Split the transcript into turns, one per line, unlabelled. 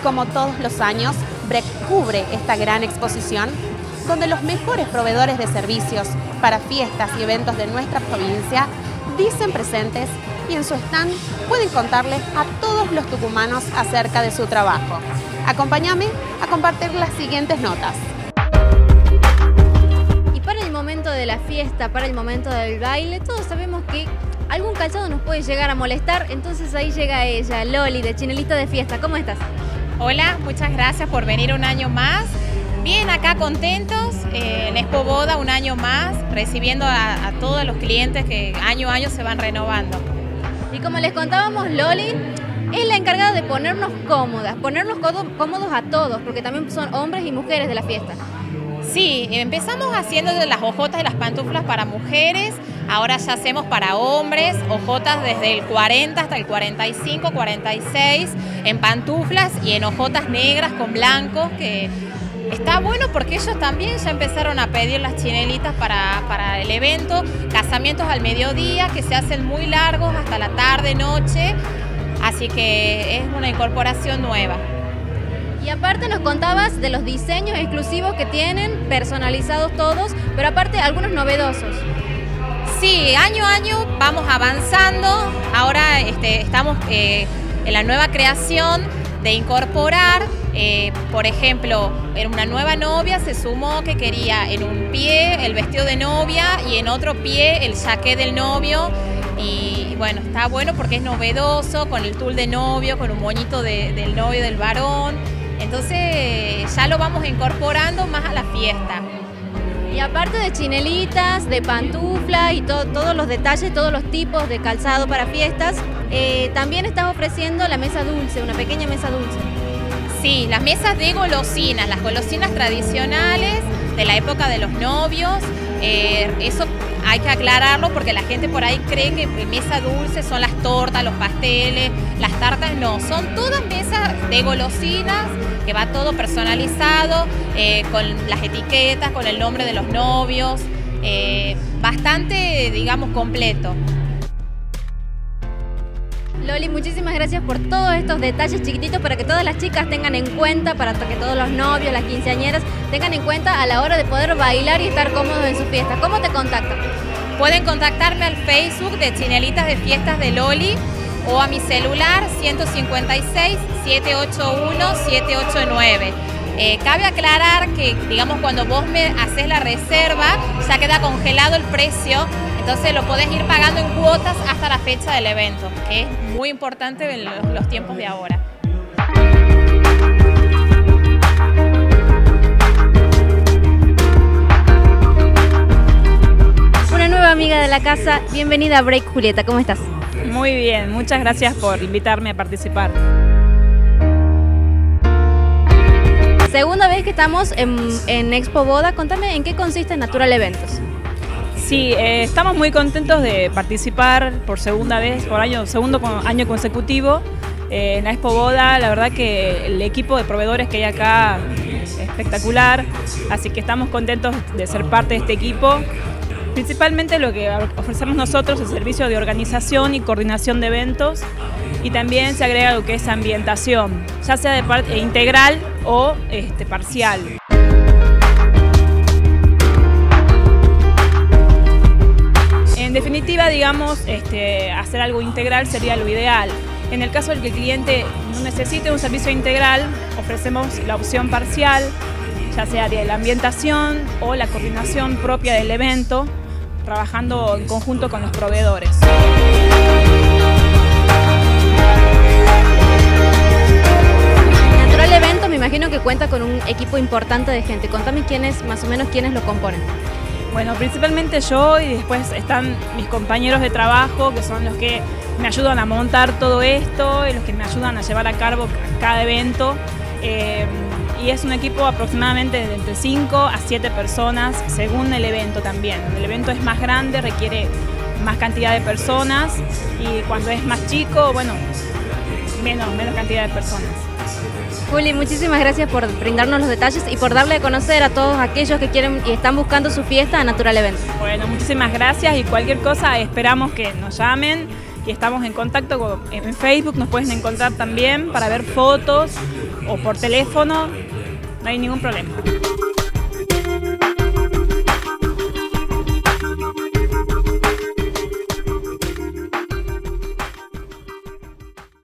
como todos los años, BREC cubre esta gran exposición donde los mejores proveedores de servicios para fiestas y eventos de nuestra provincia dicen presentes y en su stand pueden contarles a todos los tucumanos acerca de su trabajo. Acompáñame a compartir las siguientes notas.
Y para el momento de la fiesta, para el momento del baile, todos sabemos que algún calzado nos puede llegar a molestar, entonces ahí llega ella, Loli, de Chinelita de Fiesta. ¿Cómo estás?
Hola, muchas gracias por venir un año más. Bien, acá contentos, en Expo Boda un año más, recibiendo a todos los clientes que año a año se van renovando.
Y como les contábamos, Loli es la encargada de ponernos cómodas, ponernos cómodos a todos, porque también son hombres y mujeres de la fiesta.
Sí, empezamos haciendo de las hojotas y las pantuflas para mujeres, ahora ya hacemos para hombres, hojotas desde el 40 hasta el 45, 46, en pantuflas y en hojotas negras con blancos, que está bueno porque ellos también ya empezaron a pedir las chinelitas para el evento, casamientos al mediodía que se hacen muy largos hasta la tarde, noche, así que es una incorporación nueva.
Y aparte nos contabas de los diseños exclusivos que tienen, personalizados todos, pero aparte algunos novedosos.
Sí, año a año vamos avanzando, ahora estamos en la nueva creación de incorporar, por ejemplo, en una nueva novia se sumó que quería en un pie el vestido de novia y en otro pie el jaqué del novio. Y bueno, está bueno porque es novedoso, con el tul de novio, con un moñito del novio del varón. Entonces ya lo vamos incorporando más a la fiesta.
Y aparte de chinelitas, de pantufla y todos los detalles, todos los tipos de calzado para fiestas, también estás ofreciendo la mesa dulce, una pequeña mesa dulce.
Sí, las mesas de golosinas, las golosinas tradicionales de la época de los novios. Eso hay que aclararlo porque la gente por ahí cree que mesa dulce son las tortas, los pasteles, las tartas. No, son todas mesas de golosinas que va todo personalizado, con las etiquetas, con el nombre de los novios, bastante, digamos, completo.
Loli, muchísimas gracias por todos estos detalles chiquititos para que todas las chicas tengan en cuenta, para que todos los novios, las quinceañeras, tengan en cuenta a la hora de poder bailar y estar cómodos en su fiesta. ¿Cómo te contactan?
Pueden contactarme al Facebook de Chinelitas de Fiestas de Loli o a mi celular 156-781-789. Cabe aclarar que, digamos, cuando vos me haces la reserva, ya queda congelado el precio. Entonces lo podés ir pagando en cuotas hasta la fecha del evento, que es muy importante en los tiempos de ahora.
Una nueva amiga de la casa, bienvenida a BREC, Julieta, ¿cómo estás?
Muy bien, muchas gracias por invitarme a participar.
Segunda vez que estamos en Expo Boda, contame en qué consiste Natural Eventos.
Sí, estamos muy contentos de participar por segunda vez, segundo año consecutivo en la Expo Boda. La verdad que el equipo de proveedores que hay acá es espectacular, así que estamos contentos de ser parte de este equipo. Principalmente lo que ofrecemos nosotros es servicio de organización y coordinación de eventos, y también se agrega lo que es ambientación, ya sea de parte integral o parcial. En definitiva, digamos, hacer algo integral sería lo ideal. En el caso del que el cliente no necesite un servicio integral, ofrecemos la opción parcial, ya sea de la ambientación o la coordinación propia del evento, trabajando en conjunto con los proveedores.
Natural Eventos, me imagino que cuenta con un equipo importante de gente. Contame más o menos quiénes lo componen.
Bueno, principalmente yo, y después están mis compañeros de trabajo, que son los que me ayudan a montar todo esto y los que me ayudan a llevar a cabo cada evento. Y es un equipo aproximadamente de entre 5 a 7 personas según el evento también. El evento es más grande, requiere más cantidad de personas, y cuando es más chico, bueno, menos cantidad de personas.
Juli, muchísimas gracias por brindarnos los detalles y por darle a conocer a todos aquellos que quieren y están buscando su fiesta a Natural Eventos.
Bueno, muchísimas gracias, y cualquier cosa esperamos que nos llamen, y estamos en contacto en Facebook, nos pueden encontrar también para ver fotos o por teléfono, no hay ningún problema.